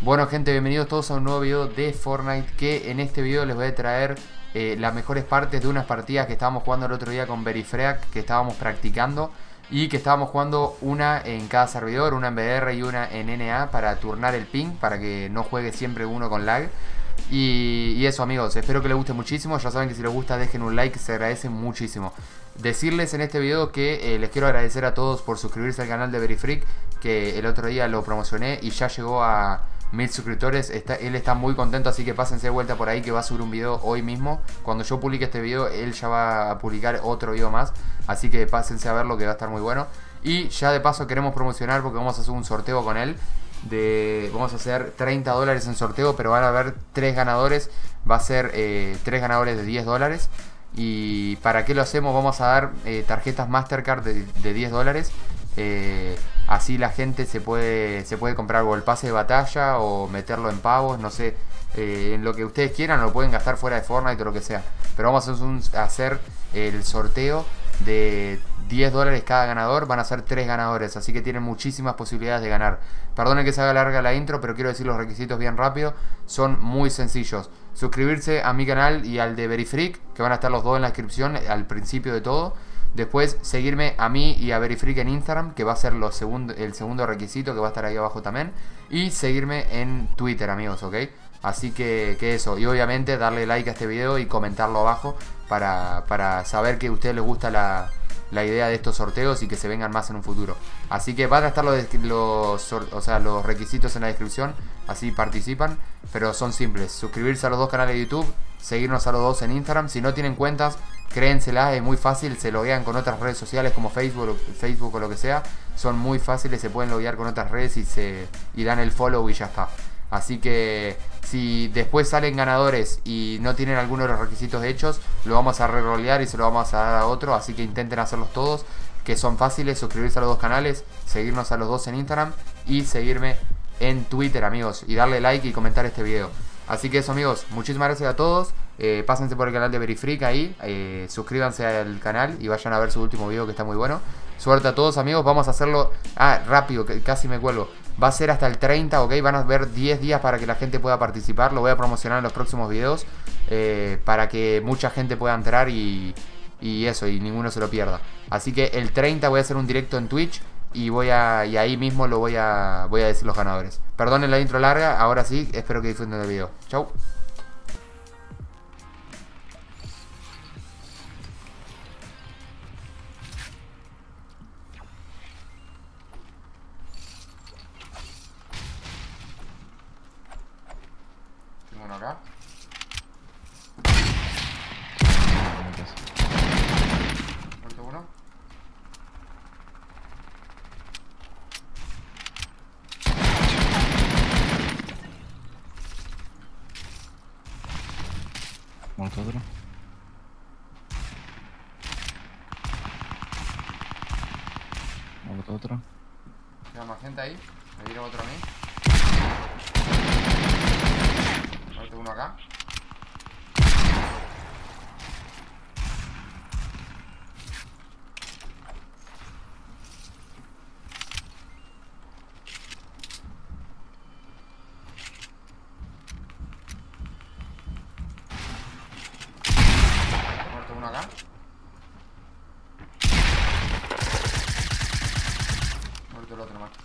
Bueno gente, bienvenidos todos a un nuevo video de Fortnite. Que en este video les voy a traer las mejores partes de unas partidas que estábamos jugando el otro día con Verifreak, que estábamos practicando y que estábamos jugando una en cada servidor, una en BR y una en NA, para turnar el ping, para que no juegue siempre uno con lag. Y eso amigos, espero que les guste muchísimo. Ya saben que si les gusta dejen un like, se agradece muchísimo. Decirles en este video que les quiero agradecer a todos por suscribirse al canal de Verifreak, que el otro día lo promocioné y ya llegó a 1000 suscriptores. Él está muy contento, así que pásense de vuelta por ahí, que va a subir un video hoy mismo. Cuando yo publique este video, él ya va a publicar otro video más, así que pásense a verlo, que va a estar muy bueno. Y ya de paso queremos promocionar, porque vamos a hacer un sorteo con él. Vamos a hacer $30 en sorteo, pero van a haber 3 ganadores. Va a ser 3 ganadores de $10. ¿Y para qué lo hacemos? Vamos a dar tarjetas Mastercard de $10. Así la gente se puede comprar o el pase de batalla o meterlo en pavos, no sé, en lo que ustedes quieran. Lo pueden gastar fuera de Fortnite o lo que sea. Pero vamos a hacer el sorteo de $10 cada ganador. Van a ser 3 ganadores, así que tienen muchísimas posibilidades de ganar. Perdonen que se haga larga la intro, pero quiero decir los requisitos bien rápido. Son muy sencillos: suscribirse a mi canal y al de Verifreak, que van a estar los dos en la descripción al principio de todo. Después seguirme a mí y a Verifreak en Instagram, que va a ser el segundo requisito, que va a estar ahí abajo también. Y seguirme en Twitter, amigos, ¿ok? Así que eso. Y obviamente darle like a este video y comentarlo abajo para saber que a ustedes les gusta la idea de estos sorteos y que se vengan más en un futuro. Así que van a estar los requisitos en la descripción, así participan. Pero son simples: suscribirse a los dos canales de YouTube, seguirnos a los dos en Instagram. Si no tienen cuentas, créenselas, es muy fácil. Se loguean con otras redes sociales como Facebook o lo que sea. Son muy fáciles, se pueden loguear con otras redes y dan el follow y ya está. Así que si después salen ganadores y no tienen alguno de los requisitos hechos, lo vamos a re-rolear y se lo vamos a dar a otro. Así que intenten hacerlos todos, que son fáciles: suscribirse a los dos canales, seguirnos a los dos en Instagram y seguirme en Twitter, amigos, y darle like y comentar este video. Así que eso, amigos, muchísimas gracias a todos. Pásense por el canal de Verifreak ahí, suscríbanse al canal y vayan a ver su último video, que está muy bueno. Suerte a todos, amigos. Vamos a hacerlo rápido, que casi me cuelgo. Va a ser hasta el 30, ok. Van a ver 10 días para que la gente pueda participar. Lo voy a promocionar en los próximos videos, para que mucha gente pueda entrar y eso, y ninguno se lo pierda. Así que el 30 voy a hacer un directo en Twitch y ahí mismo voy a decir los ganadores. Perdonen la intro larga, ahora sí, espero que disfruten del video. Chau. Tengo uno acá. Muerto uno. Muerto otro. Muerto otro. Queda más gente ahí. Me viene otro a mí. Muerto uno acá. Muerto uno acá. Muerto el otro más.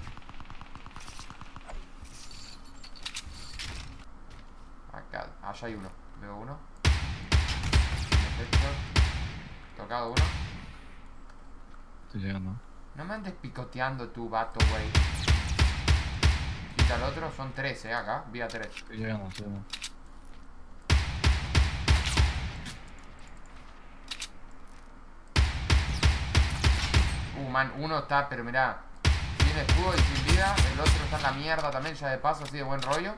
Acá, allá hay uno. Veo uno. Perfecto. Tocado uno. Estoy llegando. No me andes picoteando tu vato, güey. Quita el otro, son 13 acá. Vía 3. Estoy llegando, estoy llegando. Man, uno está, pero mirá, sin escudo y sin vida. El otro está en la mierda también, ya de paso, así de buen rollo.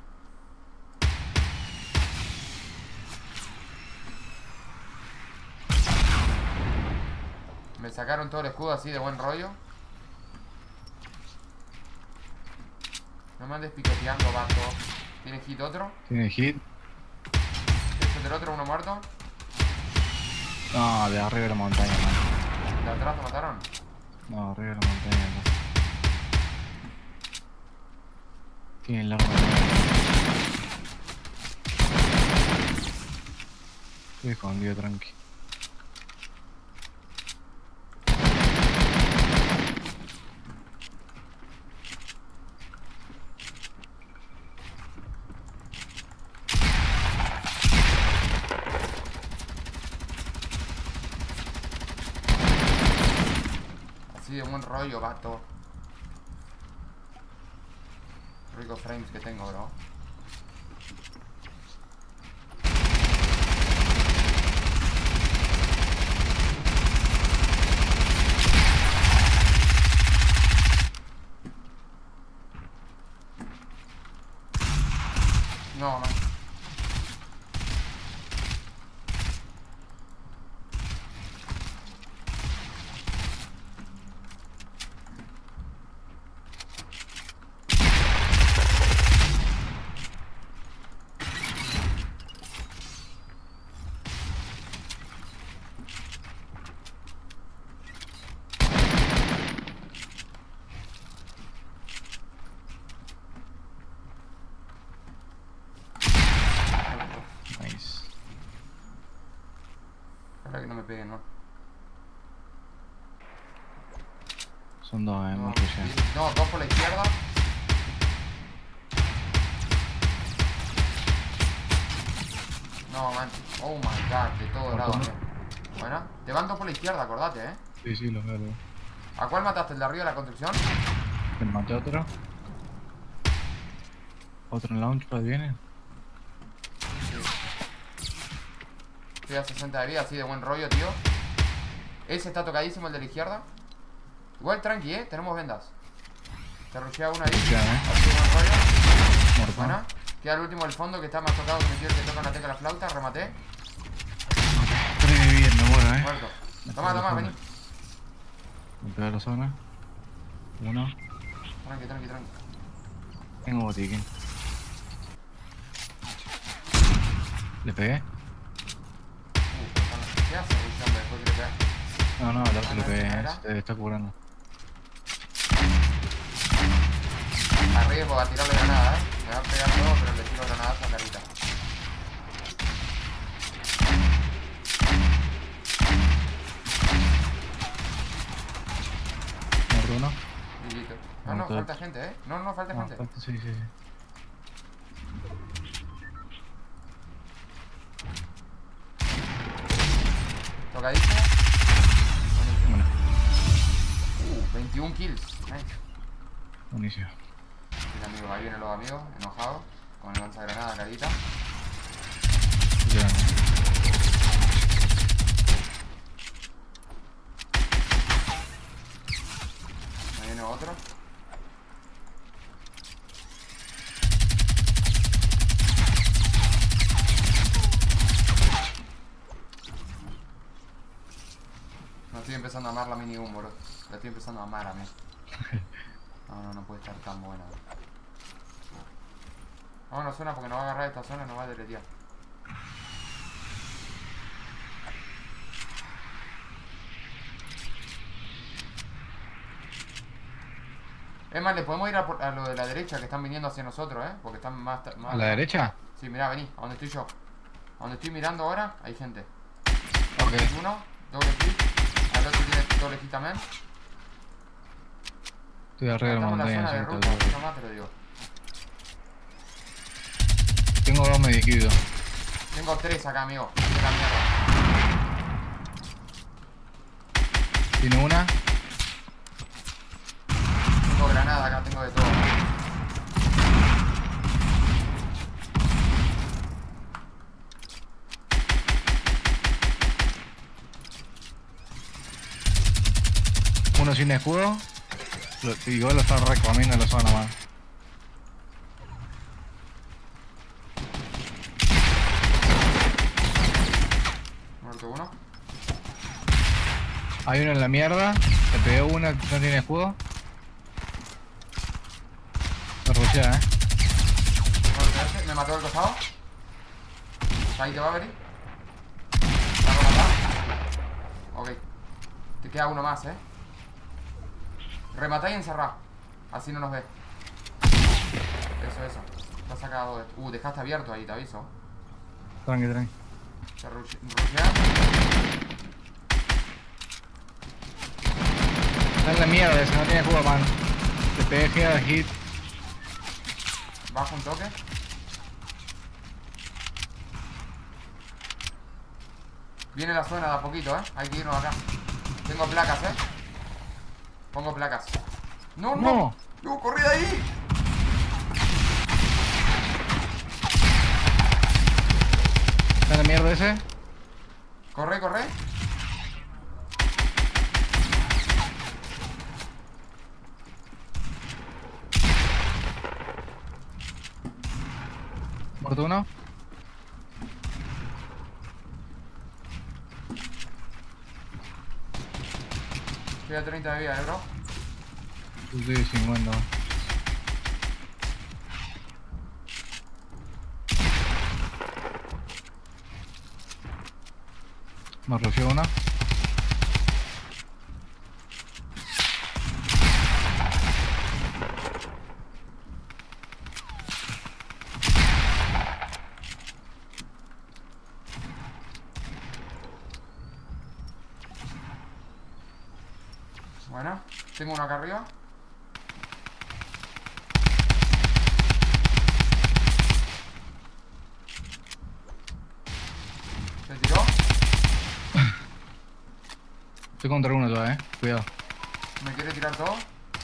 Me sacaron todo el escudo así de buen rollo. No me andes picoteando, vato. ¿Tiene hit otro? Tiene hit. ¿Este del otro uno muerto? No, de arriba de la montaña, man. ¿De atrás lo mataron? No, arriba de la montaña, no. Tiene el arma. Estoy escondido, tranqui. Así de buen rollo, vato. Rico frames que tengo, bro. No, man. Nice. Ojalá que no me peguen, ¿no? Son dos, No, más que ya. no, dos por la izquierda. No, man. Oh my god, de todos lados, ¿Cómo? Bueno, te van dos por la izquierda, acordate, Sí, sí, los veo, los veo. ¿A cuál mataste? ¿El de arriba de la construcción? ¿Te maté otro? ¿Otro en launchpad viene? Estoy a 60 de vida, así de buen rollo, tío. Ese está tocadísimo, el de la izquierda. Igual tranqui, tenemos vendas. Te rushea una ahí. Ya, Así de buen rollo. Muerto. Buena. Queda el último del fondo que está más tocado que metido el que toca en la tecla la flauta. Rematé. 3 de vida, me muero, Muerto. Toma, vení. Me pega la zona. Uno. Tranqui. Tengo botiquín. ¿Le pegué? ¿Qué hace rushando después que le pega? No, el otro le pegué, ¿Era? se está curando. Arriesgo a tirarle granada, Me va a pegar todo, pero le tiro granadas a carita. Muerto uno. Y listo. No, Muerto. falta gente, No, falta gente. Falta, sí. Tocadísimo. Bueno, 21 kills. Nice. buenísimo. Sí, amigos, ahí vienen los amigos, enojados, con el lanzagranada carita. Ya. Ahí viene otro. No estoy empezando a amar la mini bro. La estoy empezando a amar a mí. No puede estar tan buena. No suena porque nos va a agarrar esta zona y nos va a deletear. Es más, le podemos ir a lo de la derecha que están viniendo hacia nosotros, Porque están más... ¿A la derecha? Sí, mirá, vení, a donde estoy yo. A donde estoy mirando ahora, hay gente. Ok. Uno, doble clic. Al otro tiene doble clic también. Estoy arriba de la Estamos en la montaña. zona de sí, ruta, está no más te lo digo. Tengo dos mediquidos. Tengo 3 acá, amigo. De la mierda. Tiene una. Tengo granada acá, tengo de todo. Uno sin escudo. Igual lo están recomiendo en la zona, man. Muerto uno. Hay uno en la mierda. Le pegué una que no tiene escudo. Me rushea, Muerto ese. Me mató del costado. Ahí te va a venir. ¿Te va a matar? Ok. Te queda uno más, Rematá y encerrá. Así no nos ve. Eso sacado esto. Dejaste abierto ahí, te aviso. Tranqui, tranqui. Se rushea. Está en la mierda ese, no tiene jugo, man. Te pegué a hit. Bajo un toque. Viene la zona de a poquito, hay que irnos acá. Tengo placas, pongo placas. No, no, no, corrí de ahí. ¿Está en la mierda ese? Corre, corre. ¿Muerto uno? Estoy a 30 de vida, bro. Sí, 50. Me rusheó una. Bueno, tengo uno acá arriba. Se tiró. Estoy contra uno ya, cuidado. Me quiere tirar todo.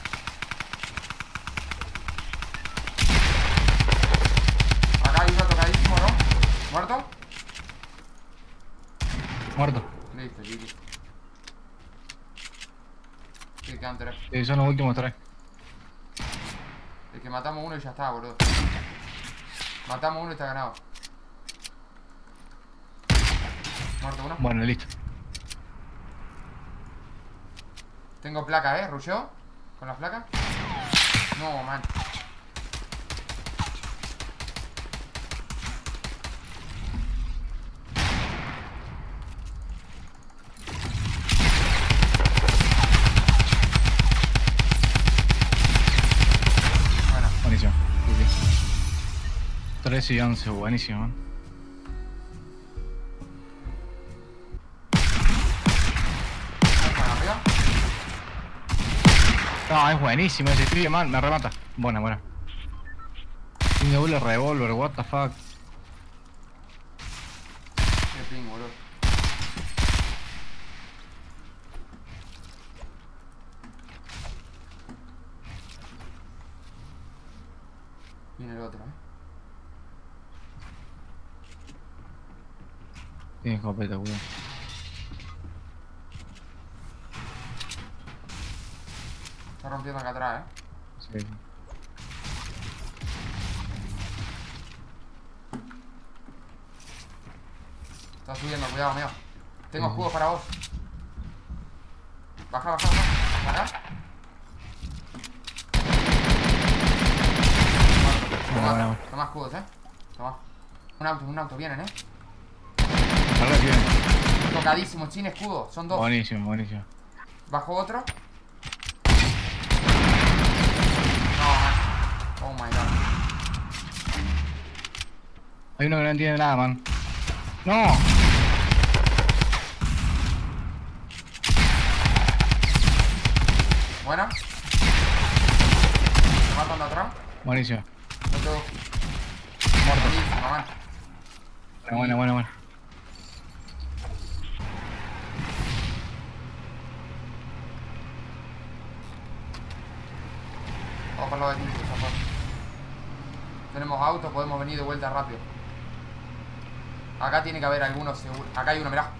Acá hay uno tocadísimo, ¿no? ¿Muerto? Muerto. Listo, Gigi. Sí, quedan 3. Sí, son los últimos 3. Es que matamos uno y ya está, boludo. Matamos uno y está ganado. Muerto uno. Bueno, listo. Tengo placa, ¿rusheo? ¿Con las placas? No, man. Bueno. Buenísimo. Sí, sí. 13 y 11, buenísimo, man. ¿Están arriba? No, es buenísimo ese pibe, man. Me remata. Buena, buena. Tiene doble revólver, what the fuck. Qué ping, boludo. Viene el otro, Tiene escopeta, cuidado. Está rompiendo acá atrás, Sí. Está subiendo, cuidado, mío. Tengo escudos para vos. Baja, baja, baja. Acá. Bueno. Toma escudos, Toma. Un auto, vienen, Ahora sí, bien. Tocadísimo, sin escudo. Son 2. Buenísimo, buenísimo. Bajo otro. No, man. Oh my god. Hay uno que no entiende nada, man. ¡No! Buena. Me matan de atrás. Buenísimo. Otro. Muerto. Buenísimo, man. Buena, buena, buena. Vamos por lo de Tinto, por favor. Tenemos auto, podemos venir de vuelta rápido. Acá tiene que haber algunos seguro. Acá hay uno, mirá.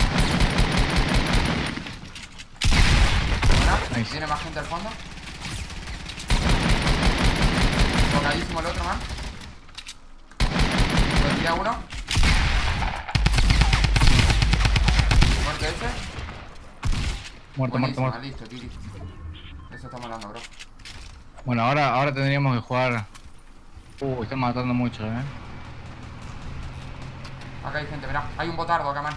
Nice. Viene más gente al fondo. Tocadísimo el otro, man. Le tiré a uno. Muerte ese. Muerto, muerto, Buenísima, muerto. listo, Titi. Eso estamos hablando, bro. Bueno, ahora tendríamos que jugar. Están matando mucho, Acá hay gente, mirá. Hay un botardo acá, man.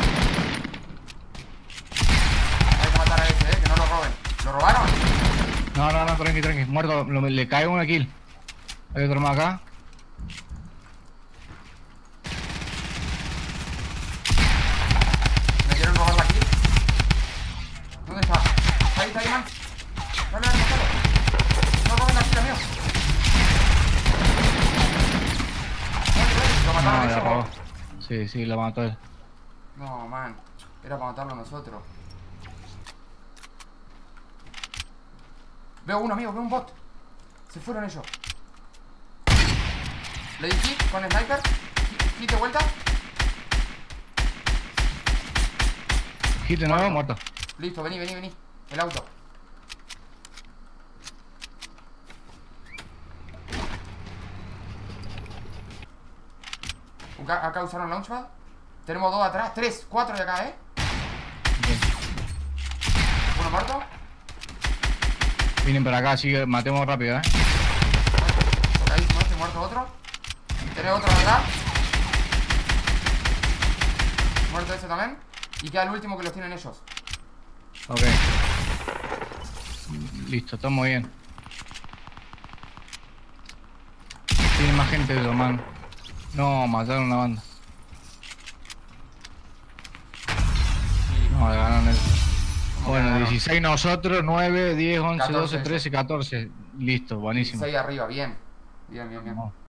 Hay que matar a ese, que no lo roben. ¿Lo robaron? No, no, no, tranqui, tranqui. Muerto, le cae una kill. Hay otro más acá. Me quieren robar la kill. ¿Dónde está? Está ahí, man. Dale, dale, matalo. No roben la kill, amigo. Dale, lo mataron No, ellos, la ¿no? robó. Sí, sí, lo mató él. No, man. Era para matarlo nosotros. Veo uno, amigo, veo un bot. Se fueron ellos. Le di hit con sniper. Hit de vuelta. Hit de nuevo, muerto. Listo, vení, vení, vení. El auto. Acá usaron launchpad. Tenemos 2 atrás, 3, 4 de acá, Bien. Uno muerto. Vienen para acá, así que matemos rápido, Tocadísimo este, muerto otro. Tenés otro de acá. Muerto ese también. Y queda el último que los tienen ellos. Ok. Listo, estamos bien. Tiene más gente de lo man. No, mataron una banda. No, le ganaron el... Bueno, 16 nosotros, 9, 10, 11, 12, 13, 14. Listo, buenísimo. 6 arriba, bien. Bien, bien, bien. Vamos.